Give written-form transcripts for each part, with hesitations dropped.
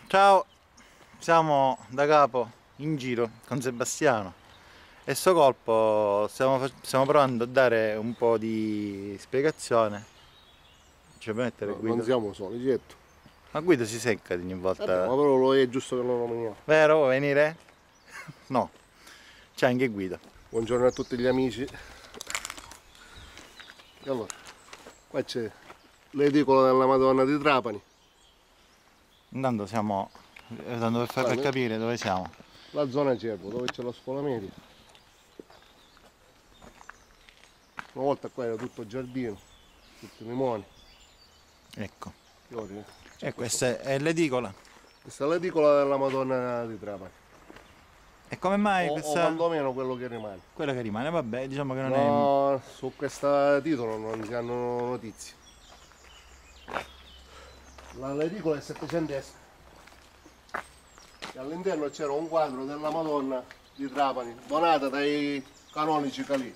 Ciao, siamo da capo in giro con Sebastiano e sto colpo stiamo provando a dare un po' di spiegazione. Ci puoi mettere No, non Guido? siamo soli, certo. Ma Guido si secca di ogni Vabbè, ma volta. però lo è giusto che lo nominiamo. Vero? Vuoi venire? No, c'è anche Guido. Buongiorno a tutti gli amici. E allora, qua c'è l'edicola della Madonna di Trapani. Intanto stiamo tanto per far capire dove siamo. La zona Cervo, dove c'è la scuola media. Una volta qua era tutto giardino, tutti limoni, Ecco. fiori. E questa è l'edicola. Questa è l'edicola della Madonna di Trapani. E come mai O questa? quantomeno quello che rimane. Quella che rimane, vabbè, diciamo che non è. No, su questo titolo non si hanno notizie. L'edicola è settecentesca. E all'interno c'era un quadro della Madonna di Trapani, donata dai canonici Calì,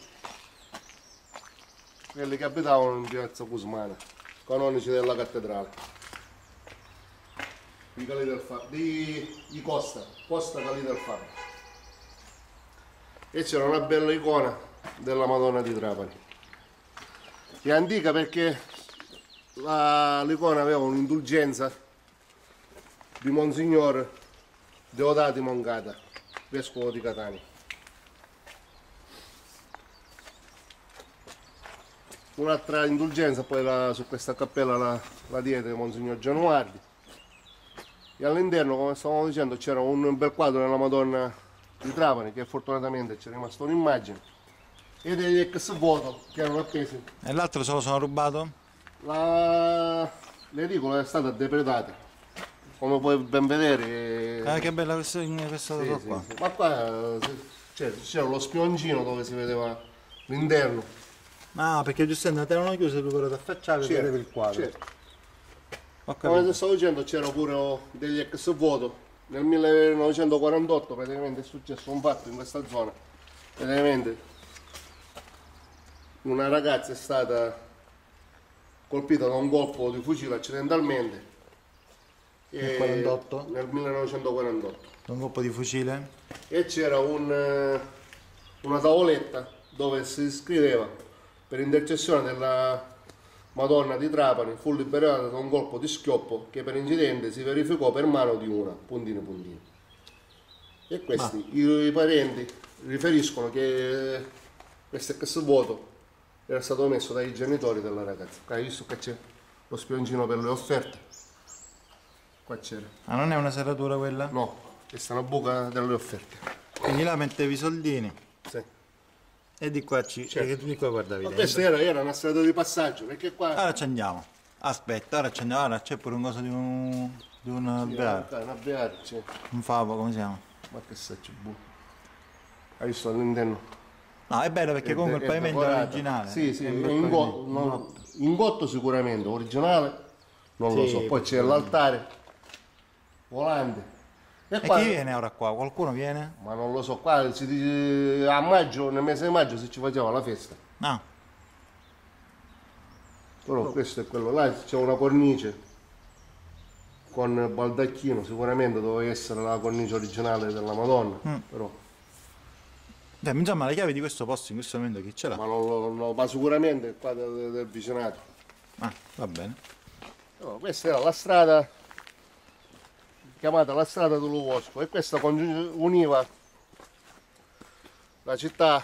quelli che abitavano in piazza Cusmana, canonici della cattedrale, di Calì del Faro, di Costa Calì del Faro. E c'era una bella icona della Madonna di Trapani. È antica perché l'icona aveva un'indulgenza di Monsignor Deodati Mongata, vescovo di Catania. Un'altra indulgenza poi su questa cappella la diede Monsignor Gianuardi. E all'interno, come stavamo dicendo, c'era un bel quadro della Madonna di Trapani, che fortunatamente c'è rimasta un'immagine, e degli ex voto che erano appesi. E l'altro se lo sono rubato? L'edicola è stata depredata, come puoi ben vedere. Che bella questa Sì, cosa sì, qua. sì. Ma qua c'era lo spioncino dove si vedeva l'interno. Ah, perché giustamente erano chiuse due ore da affacciare e Certo, vedevi il quadro. certo. Ho Come ti capito. stavo dicendo, c'era pure degli ex voto. Nel 1948 praticamente è successo un fatto in questa zona. Praticamente una ragazza è stata colpita da un colpo di fucile accidentalmente Nel 48? nel 1948. Un colpo di fucile? E c'era una tavoletta dove si scriveva: per intercessione della Madonna di Trapani fu liberata da un colpo di schioppo che per incidente si verificò per mano di una, puntini puntini. E questi, i parenti riferiscono che questo ex voto era stato messo dai genitori della ragazza. Hai visto che c'è lo spioncino per le offerte? Qua c'era. Ah, non è una serratura quella? No, questa è una buca delle offerte. Quindi là mettevi i soldini Sì. e di qua Certo. e di qua guardavi Ma dentro. questa era una strada di passaggio, perché qua Ora ci andiamo. Aspetta, ora ci andiamo. Ora c'è pure un coso di un alveare. una beata, c'è. Un favo, come si chiama? Ma che sa c'è buco. Hai visto all'interno? No, è bello perché comunque il pavimento è decorata. originale. Sì, sì, È è un bel in, pavimento. in gotto sicuramente, originale, non lo Sì, so. Poi c'è l'altare volante. E E qua, chi viene ora qua? Qualcuno viene? ma non lo so, qua si dice a maggio, nel mese di maggio si ci faceva la festa. No. Però questo è quello, là c'è una cornice con baldacchino, sicuramente doveva essere la cornice originale della Madonna, però, Beh, insomma, le chiavi di questo posto in questo momento chi ce l'ha? ma sicuramente qua del vicinato. Ah, va bene. No, questa era la strada chiamata la strada dell'Uvosco, e questa univa la città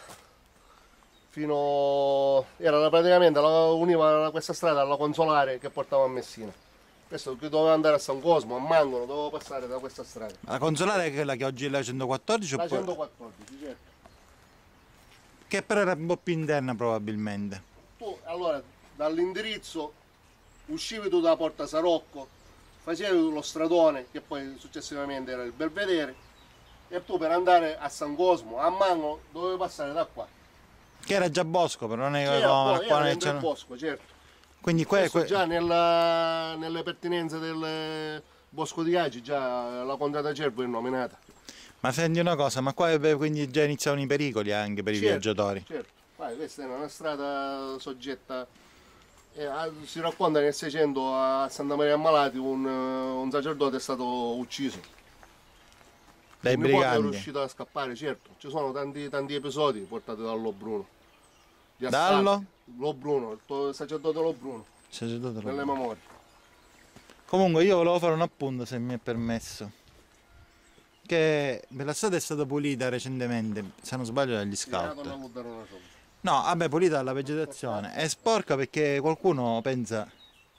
praticamente univa questa strada alla Consolare che portava a Messina. Questo che doveva andare a San Cosmo, a Mangolo, doveva passare da questa strada. La consolare è quella che oggi è la 114 La oppure... 114, certo. Che però era un po' più interna probabilmente. Tu allora dall'indirizzo uscivi tu da Porta Sarocco, facevi lo stradone che poi successivamente era il Belvedere, e tu per andare a San Cosmo, a Mangolo, dovevi passare da qua. Che era già bosco, però non è Era, come poi, qua era non dentro il c'è... bosco, certo. Quindi qua è... Questo già nelle pertinenze del Bosco di Agi, già la Contrada Cervo è nominata. Ma senti una cosa, ma qua quindi già iniziavano i pericoli anche per i Certo, viaggiatori. certo. Questa è una strada soggetta Si racconta nel 600 a Santa Maria Ammalati un sacerdote è stato ucciso. Dai Il nipote è briganti. riuscito a scappare, certo. Ci sono tanti episodi portati da Lo Bruno. Di Dallo? assalti. Lo Bruno, il sacerdote Lo Bruno, Sacerdote nelle Lo- memorie. Comunque io volevo fare un appunto, se mi è permesso. Che la strada è stata pulita recentemente, se non sbaglio, dagli scout. No, vabbè, pulita dalla vegetazione. È sporca perché qualcuno pensa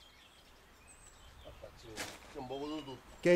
che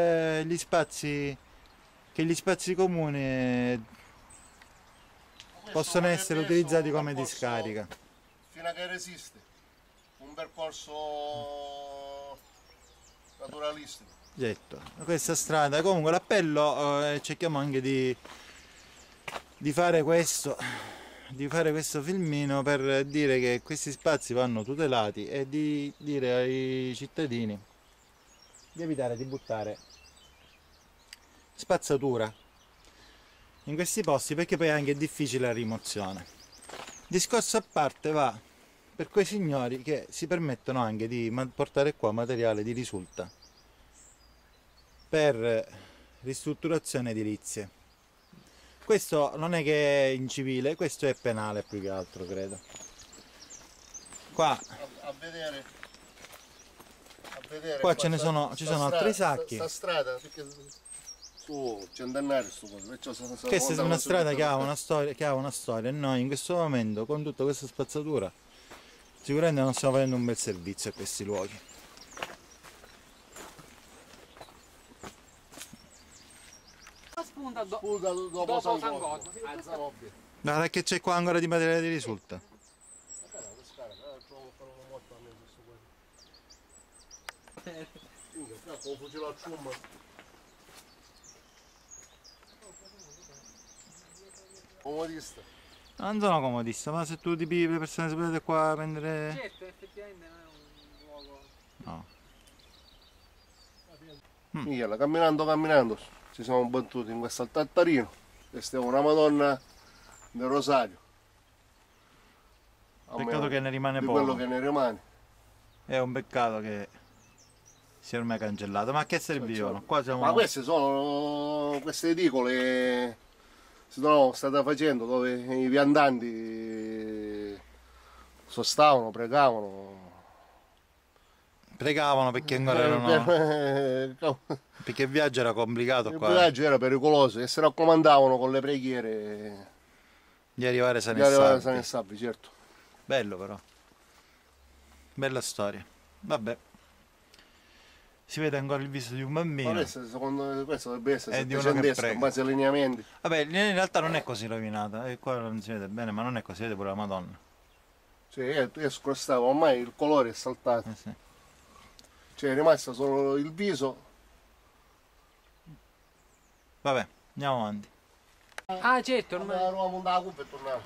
gli spazi comuni possono essere utilizzati come discarica. Fino a che resiste. Un percorso naturalistico. Certo, questa strada, comunque l'appello cerchiamo anche di fare questo filmino per dire che questi spazi vanno tutelati e di dire ai cittadini di evitare di buttare spazzatura in questi posti, perché poi è anche difficile la rimozione. Discorso a parte va per quei signori che si permettono anche di portare qua materiale di risulta per ristrutturazione edilizie. Questo non è che è incivile, questo è penale più che altro, credo. Qua A vedere Qua ci sono altri sacchi. Sta strada, perché su centenario sto coso, perciò Questa è una strada che ha una storia e noi in questo momento, con tutta questa spazzatura, sicuramente non stiamo facendo un bel servizio a questi luoghi. Spunta dopo San Cosmo. Zanobbia. Guarda che c'è qua ancora di materiale di risulta. Comodista. Non sono comodista, ma se tu tipi le persone si potete qua prendere... Certo, effettivamente non è un luogo... No. Michela, camminando, ci siamo battuti in questo altarino. Questa è una Madonna del Rosario. Peccato che ne rimane di poco. quello che ne rimane. È un peccato che sia ormai cancellato. Ma che servivano? Qua siamo... Ma queste sono queste edicole si sono state facendo dove i viandanti sostavano, Pregavano perché ancora erano... Perché il viaggio era complicato il qua. viaggio era pericoloso e si raccomandavano con le preghiere Di arrivare di arrivare a San sani e salvi. e Sabbi, certo. Bello però. Bella storia. Vabbè. Si vede ancora il viso di un bambino. Ma questo, secondo me questo dovrebbe essere È di uno che 700 prega. in base ai lineamenti. Vabbè, in realtà non è così rovinata. E qua non si vede bene, ma non è così, si vede pure la Madonna. Cioè, io scrostavo, ormai il colore è saltato. Sì. Cioè, è rimasto solo il viso. Vabbè, andiamo avanti. Ah certo, ormai... Eravamo da cupa e tornavo.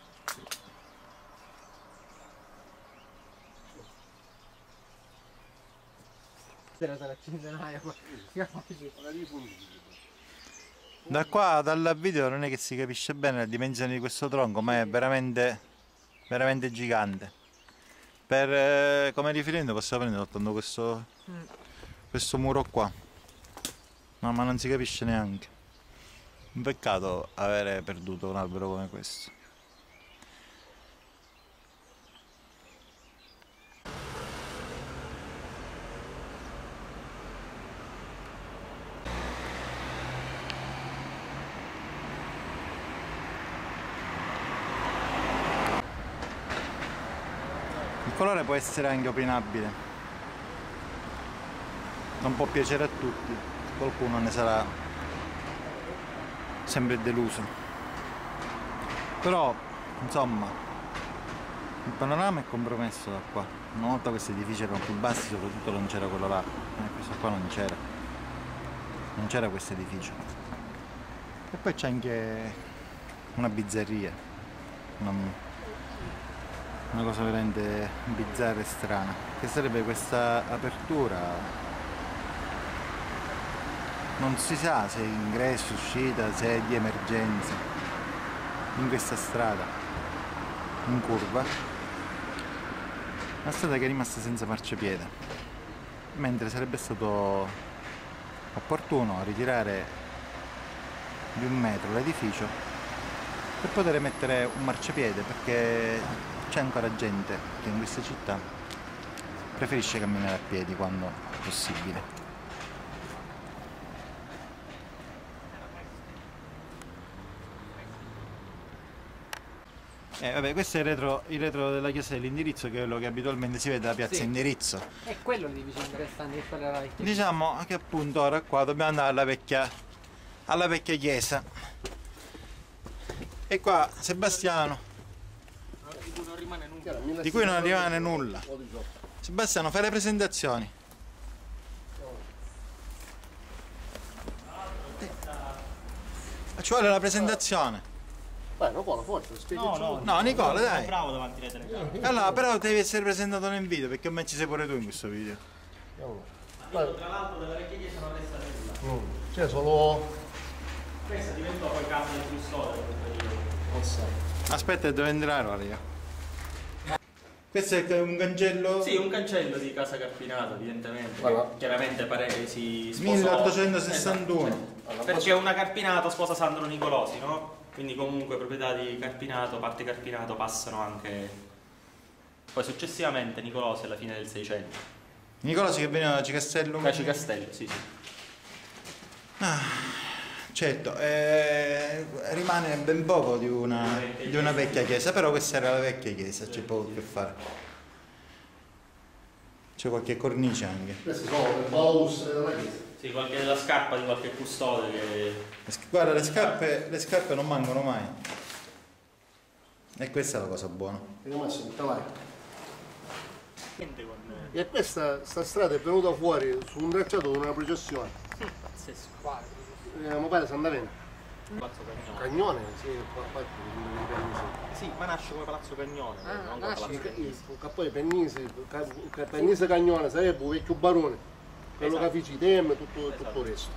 Era stata centenaria, Da qua, dal video, non è che si capisce bene la dimensione di questo tronco, ma è veramente gigante. Per, come riferimento possiamo prendere soltanto questo muro qua. No, ma non si capisce neanche. Un peccato avere perduto un albero come questo. Il colore può essere anche opinabile, non può piacere a tutti, qualcuno ne sarà sempre deluso. Però, insomma, il panorama è compromesso da qua. Una volta questi edifici erano più bassi, soprattutto non c'era quello là, questo qua non c'era questo edificio. E poi c'è anche una bizzarria, una cosa veramente bizzarra e strana, che sarebbe questa apertura, non si sa se è ingresso, uscita, se è di emergenza, in questa strada in curva, Una strada che è rimasta senza marciapiede, mentre sarebbe stato opportuno ritirare di 1 metro l'edificio per poter mettere un marciapiede, perché c'è ancora gente che in questa città preferisce camminare a piedi quando possibile. Vabbè, questo è il retro della chiesa dell'Indirizzo, che è quello che abitualmente si vede da piazza Sì. Indirizzo. È quello lì vicino interessante che parlerà la vecchia. Diciamo che appunto ora qua dobbiamo andare alla vecchia chiesa. E qua Sebastiano, Di cui non rimane nulla. Che era di cui non rimane nulla. 18. Sebastiano, fai le presentazioni. Ci vuole la presentazione. Vai, Nicola, forza, spieghici. No, Nicola, dai. Bravo davanti alle telecamere. Allora, però devi essere presentato nel video, perché ormai ci sei pure tu in questo video. Vai. Tra l'altro della vecchia chiesa non resta nulla. Cioè, solo... Questa diventò poi casa del custode per quel periodo. Aspetta, devo entrare ora io. Questo è un cancello Sì, un cancello di casa Carpinato, evidentemente. Voilà. Che chiaramente si sposò. 1861. Esatto. Perché una Carpinato sposa Sandro Nicolosi, no? Quindi comunque proprietà di Carpinato, parte Carpinato passano anche. Poi successivamente Nicolosi alla fine del 600. Nicolosi che veniva da Cicastellum. Caci Castello, sì, sì. Certo, rimane ben poco di una vecchia chiesa, però questa era la vecchia chiesa, c'è poco che fare. C'è qualche cornice anche. Queste sono le balustre della chiesa. Sì, la scarpa di qualche custode che. Guarda, le scarpe non mancano mai. E questa è la cosa buona. E Massimo, te vai. Niente con. E questa sta strada è venuta fuori su un tracciato di una processione. Pazzesco. Mi pare San Daveno. Palazzo Cagnone. Cagnone, sì, qua Pennisi. Sì, ma nasce come Palazzo Cagnone, non come Palazzo Cagnone. Poi Pennisi, Pennisi Cagnone sarebbe un vecchio barone, quello Esatto. che fece i temi e tutto il resto.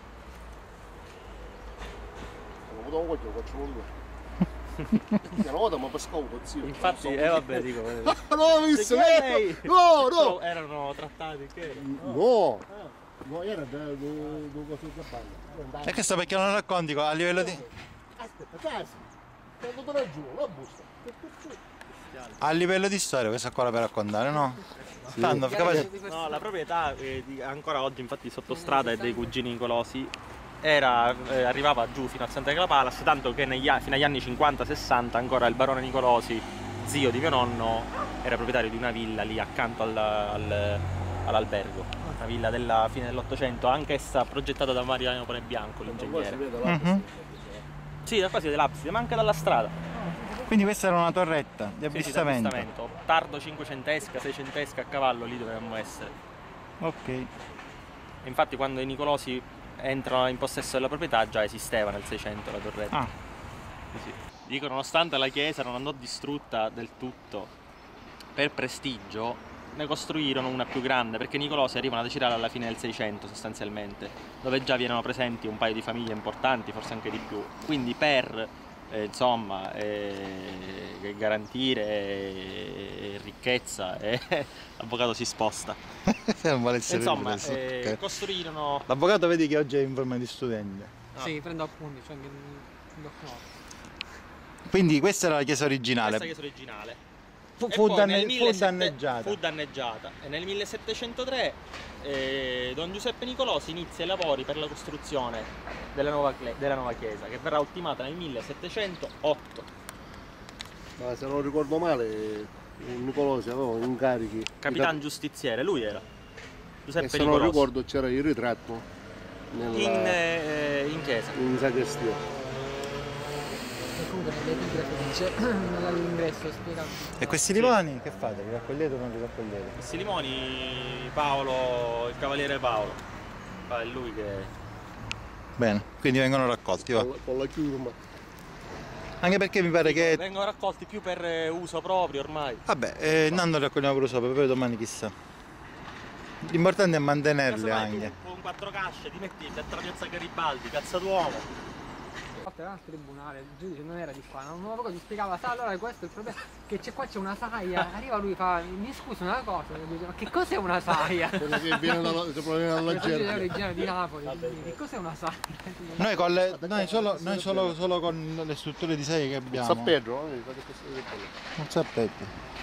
Ho avuto un coglione, facciamo due. Una volta mi ha pescato zio. Infatti, vabbè, dico. No, visto, lei? no! Erano trattati che. No! No, era due cose da banda. E questo perché non racconti a livello di. Aspetta, cazzo! Quando te raggiungo, la busta. A livello di storia, questa qua la per raccontare, no? Tanto, capace. No, la proprietà ancora oggi, infatti, sottostrada è dei cugini Nicolosi. Arrivava giù fino a Santa Clara Palace, tanto che fino agli anni 50-60 ancora il barone Nicolosi, zio di mio nonno, era proprietario di una villa lì accanto all'albergo. Una villa della fine dell'Ottocento, anch'essa progettata da Mariano Panebianco, l'ingegnere. Sì, da qua si vede l'abside, ma anche dalla strada. Quindi questa era una torretta di Sì, sì, avvistamento. d'avvistamento. Tardo cinquecentesca, seicentesca a cavallo, lì dovevamo essere. Ok. E infatti quando i Nicolosi entrano in possesso della proprietà già esisteva nel 600 la torretta. Ah, Sì, sì. Dico, nonostante la chiesa non andò distrutta del tutto, per prestigio ne costruirono una più grande, perché i Nicolosi arrivano ad Acirale alla fine del 600 sostanzialmente, dove già vi erano presenti un paio di famiglie importanti, forse anche di più. Quindi per garantire ricchezza l'avvocato si sposta. non vuole essere Insomma, preso. Ok. costruirono. L'avvocato vedi che oggi è in forma di studente. Sì, prendo appunti, cioè anche un documento. Quindi questa era la chiesa originale. Questa chiesa originale. Fu E poi nel fu danneggiata. Fu danneggiata. E nel 1703 Don Giuseppe Nicolosi inizia i lavori per la costruzione della nuova chiesa, che verrà ultimata nel 1708. Ma se non ricordo male, il Nicolosi aveva incarichi. Capitan giustiziere, lui era. E Giuseppe se non Nicolosi. ricordo c'era il ritratto In chiesa. in sacrestia. E comunque nell'epigrafe dice, all'ingresso spiega. E questi limoni che fate? Li raccogliete o non li raccogliete? Questi limoni, Paolo, il cavaliere Paolo. È lui che. Bene, quindi vengono raccolti, va. Con la chiurma. Anche perché mi pare che. Vengono raccolti più per uso proprio ormai. Vabbè, non li raccogliamo pure sopra, poi domani chissà. L'importante è mantenerli Casomai anche. tu con 4 casce ti metti dentro la piazza Garibaldi, cazzo d'uomo. Era al tribunale, il giudice non era di qua, non proprio ti spiegava, sa, allora questo è il problema, che qua c'è una saia, arriva lui fa, mi scusi una cosa, e dice, ma che cos'è una saia? Quello che viene dalla Il giudice Germania. originario di Napoli, che cos'è una saia? Noi solo con le strutture di serie che abbiamo. San Pedro, no? Non sapete.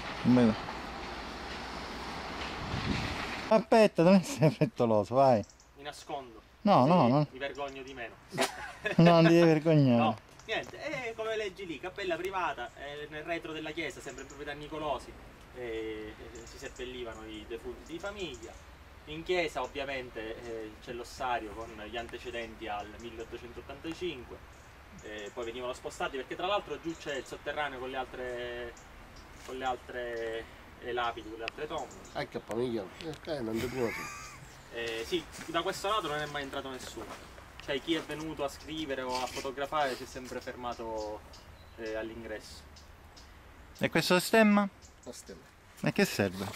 Aspetta, non sei frettoloso, vai. Mi nascondo. No, Così no. Mi vergogno di meno. Non devi vergognare. No, niente, è come leggi lì, cappella privata, nel retro della chiesa, sempre in proprietà Nicolosi, si seppellivano i defunti di famiglia. In chiesa ovviamente c'è l'ossario con gli antecedenti al 1885, poi venivano spostati perché tra l'altro giù c'è il sotterraneo con le altre lapidi, con le altre tombe. Che famiglia, non ti prima. Sì, da questo lato non è mai entrato nessuno. Cioè chi è venuto a scrivere o a fotografare si è sempre fermato all'ingresso. E questo stemma? La stella. E che serve?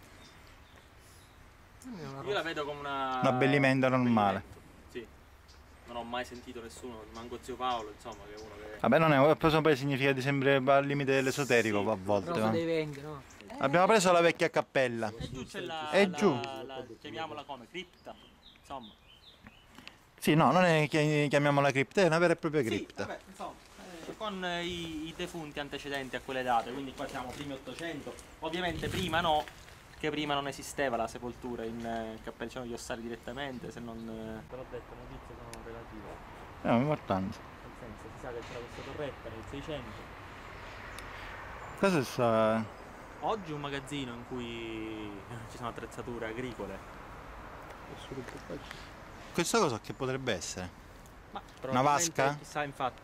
Io la vedo come Un abbellimento normale. Sì. Non ho mai sentito nessuno, manco zio Paolo, insomma, che è uno che... Vabbè, non è, poi significa sempre al limite dell'esoterico a volte. Rosa No? dei venti, no? Abbiamo preso la vecchia cappella. E giù c'è E giù. chiamiamola come? Cripta, insomma. Sì, no, non è che chiamiamola cripta, è una vera e propria Sì, cripta. vabbè, insomma, con i defunti antecedenti a quelle date, quindi qua siamo primi 800. Ovviamente prima no, che prima non esisteva la sepoltura in cappella, c'erano gli ossari direttamente, se non... Te l'ho detto, notizie sono relative. È importante. Nel senso, si sa che c'era questa torretta nel 600. Cosa sta... Oggi è un magazzino in cui ci sono attrezzature agricole. Questa cosa che potrebbe essere? Ma Una vasca? Chissà, infatti.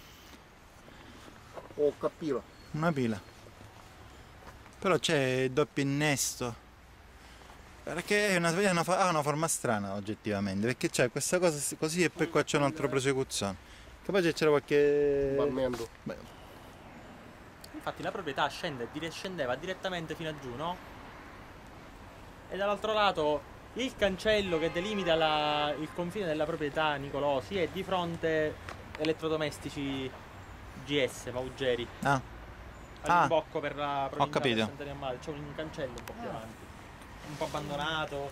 O capilla. Una pila. Però c'è il doppio innesto. Perché ha una forma strana oggettivamente. Perché c'è questa cosa così e poi qua c'è un'altra prosecuzione. Che poi c'era qualche... Barmendo. Infatti la proprietà scendeva direttamente fino a giù, no? E dall'altro lato il cancello che delimita il confine della proprietà Nicolosi è di fronte elettrodomestici GS, Maugeri. Ah, All'imbocco per la provincia capito. di Sant'Anna Mare. C'è un cancello un po' più avanti. Un po' abbandonato.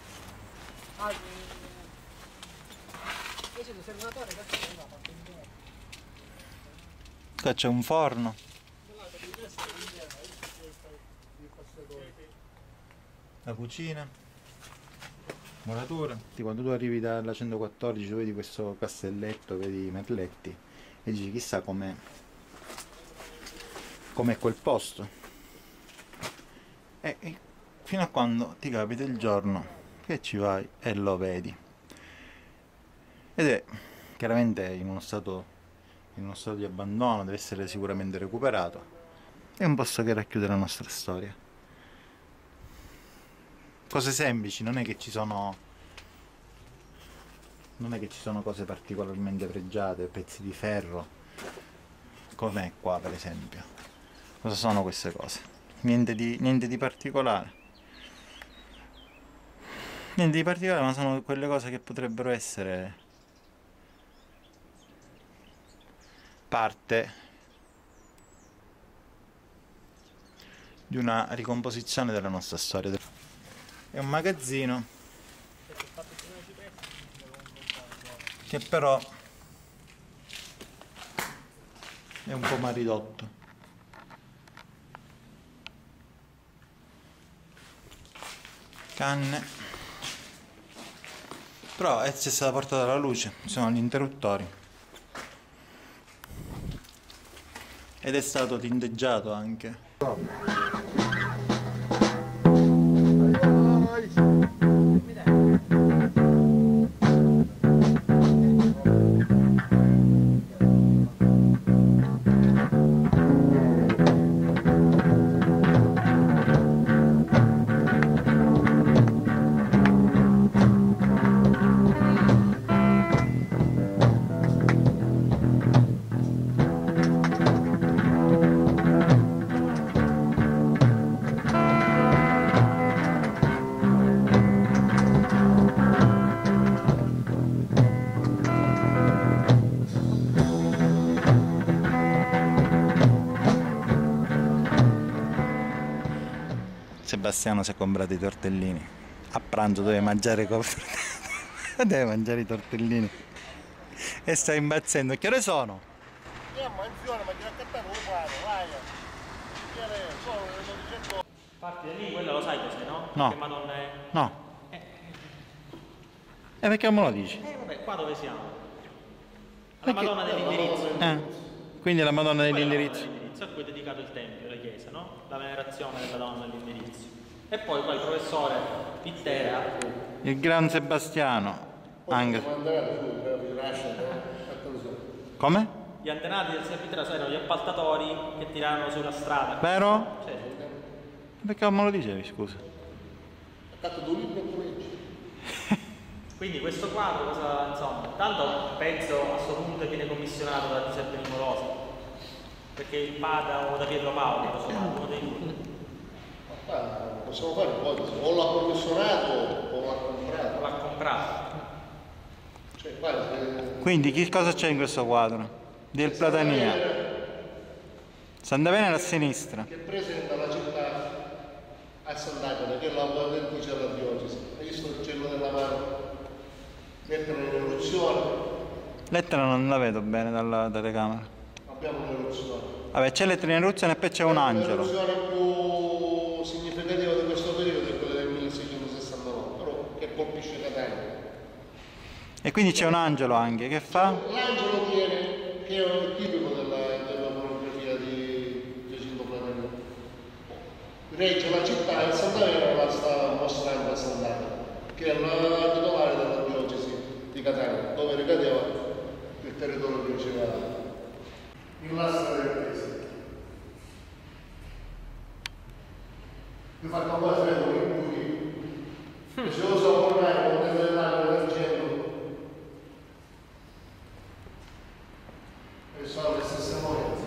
Invece l'osservatore, questo è andato. qua c'è un forno. La cucina. Muratura. Quando tu arrivi dalla 114 vedi questo castelletto, vedi i merletti e dici chissà com'è quel posto. E fino a quando ti capita il giorno che ci vai e lo vedi. Ed è chiaramente in uno stato di abbandono, deve essere sicuramente recuperato. È un posto che racchiude la nostra storia. Cose semplici, non è che ci sono cose particolarmente pregiate, pezzi di ferro, come qua per esempio. Cosa sono queste cose? Niente di particolare. Niente di particolare, ma sono quelle cose che potrebbero essere parte di una ricomposizione della nostra storia. È un magazzino che però è un po' mal ridotto. Canne, però c'è stata portata la luce, ci sono gli interruttori ed è stato tinteggiato anche. Sebastiano si è comprato i tortellini. A pranzo deve mangiare deve mangiare i tortellini. E sta impazzendo. Che ore sono? Parti da lì, quella lo sai cos'è, no? No. Che Madonna è... No. E perché me lo dici? Vabbè, qua dove siamo? Perché- Alla Madonna dell'indirizzo. Quindi la Madonna Quella è la dell'indirizzo. Madonna dell'indirizzo, a cui è dedicato il tempio, la chiesa, no? La venerazione della donna dell'indirizzo. E poi qua il professore Pittera, Il Gran Sebastiano. Anche. Come? gli antenati del Pittera erano gli appaltatori che tiravano sulla strada. Vero? Cioè, Perché non me lo dicevi, scusa? quindi questo quadro, cosa, insomma, tanto penso a questo punto viene commissionato da Giuseppe Nicolosi, perché il padre o da Pietro Paolo, uno dei due. Possiamo fare ipotesi, o l'ha commissionato o l'ha comprato. L'ha comprato. Cioè, guarda, Quindi che cosa c'è in questo quadro? Del Platania. Santa Venera a sinistra. che presenta la città a Sant'Agata, che è la voce del cui c'è la diocesi. Hai visto il cielo della mano? Mettono in eruzione, Lettera non la vedo bene dalla telecamera. abbiamo un'eruzione. Vabbè, c'è lettera in eruzione e poi c'è un angelo. L'eruzione più significativa di questo periodo è quella del 1669, però che colpisce Catania. E quindi c'è un angelo anche, che fa? L'angelo viene, che è tipico della monografia di Giacinto Planello. Regge la città e Santa Venera la sta mostrando a Sant'Agata, che è la titolare della diocesi di Catania, dove ricadeva il territorio diocesano. Il lastra delle chiese. Vi faccio un po' di cui se usa ormai con delle lame d'argento e sono le stesse monete.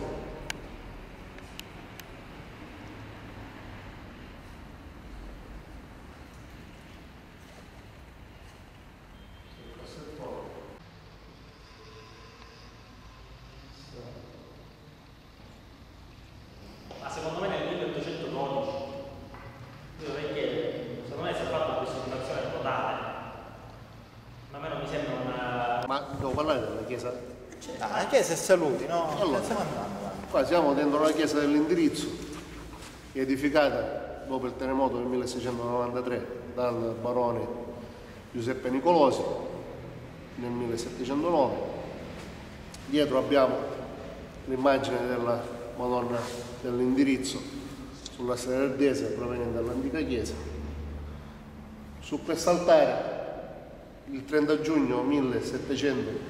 Ma secondo me nel 1812, io dovrei chiedere, secondo me si è fatta una presentazione totale, ma a me non mi sembra una... Ma devo parlare della chiesa? Ah, che se saluti, no? Allora. Stiamo andando. Qua siamo dentro la chiesa dell'indirizzo, edificata dopo il terremoto del 1693 dal barone Giuseppe Nicolosi nel 1709. Dietro abbiamo l'immagine della Madonna dell'indirizzo sulla strada del Dese proveniente dall'antica chiesa. Su quest'altare il 30 giugno 1700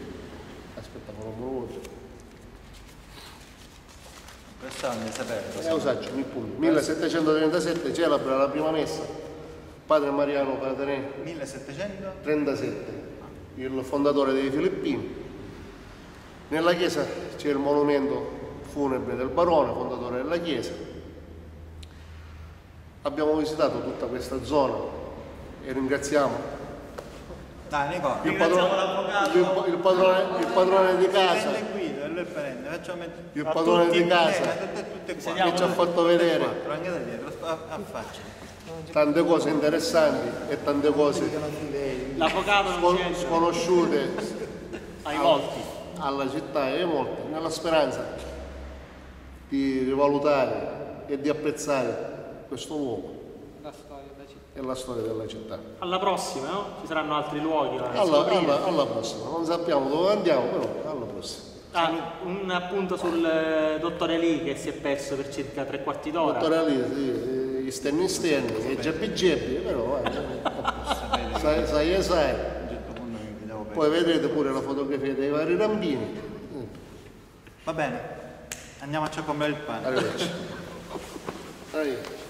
Questo non mi sapevo. Usaccio, mi punto. 1737 celebra la prima messa Padre Mariano Paterè 1737. il fondatore dei Filippini. Nella chiesa c'è il monumento funebre del barone, fondatore della chiesa. Abbiamo visitato tutta questa zona e ringraziamo Dai, Nicola. il padrone di casa, il padrone di casa che ci ha fatto vedere Anche da dietro, a faccia. tante cose interessanti e tante cose L'avvocato non c'è sconosciute ai molti. alla città e ai molti, nella speranza di rivalutare e di apprezzare questo luogo La storia della città. e la storia della città. Alla prossima, no? Ci saranno altri luoghi. Alla prossima, non sappiamo dove andiamo, però alla prossima. Un appunto sul dottore Lee che si è perso per circa 3/4 d'ora. Dottore Ali, sì, gli stenni, i gebbi, però sai. Poi vedrete pure la fotografia dei vari rampini. Va bene, andiamoci a comprare il pane. Arrivederci.